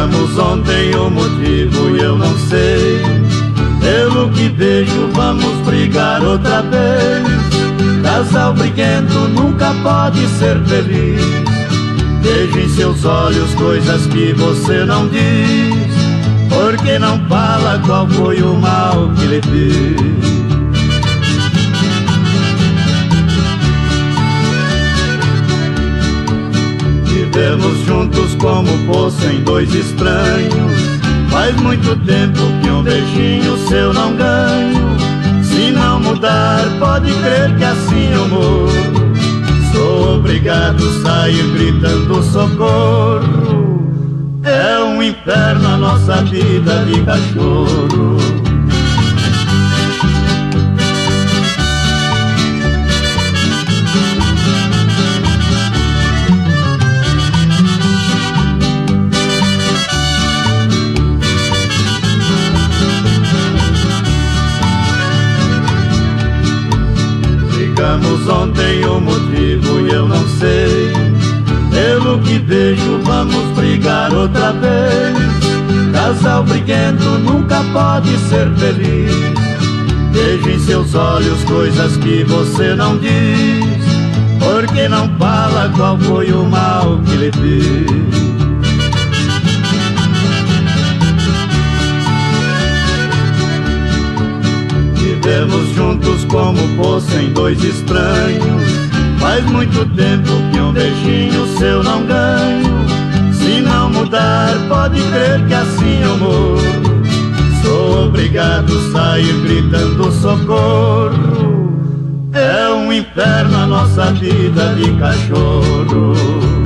Brigamos ontem, o motivo eu não sei. Pelo que vejo, vamos brigar outra vez. Casal briguento nunca pode ser feliz. Vejo em seus olhos coisas que você não diz, porque não fala qual foi o mal que lhe fiz. Vivemos juntos como fossem dois estranhos. Faz muito tempo que um beijinho seu não ganho. Se não mudar, pode crer que assim eu morro. Sou obrigado a sair gritando socorro. É um inferno a nossa vida de cachorro. Brigamos ontem, o motivo eu não sei. Pelo que vejo, vamos brigar outra vez. Casal briguento nunca pode ser feliz. Vejo em seus olhos coisas que você não diz, porque não fala qual foi o mal que lhe fiz. Vivemos juntos como fossem dois estranhos. Faz muito tempo que um beijinho seu não ganho. Se não mudar, pode crer que assim eu morro. Sou obrigado a sair gritando socorro. É um inferno a nossa vida de cachorro.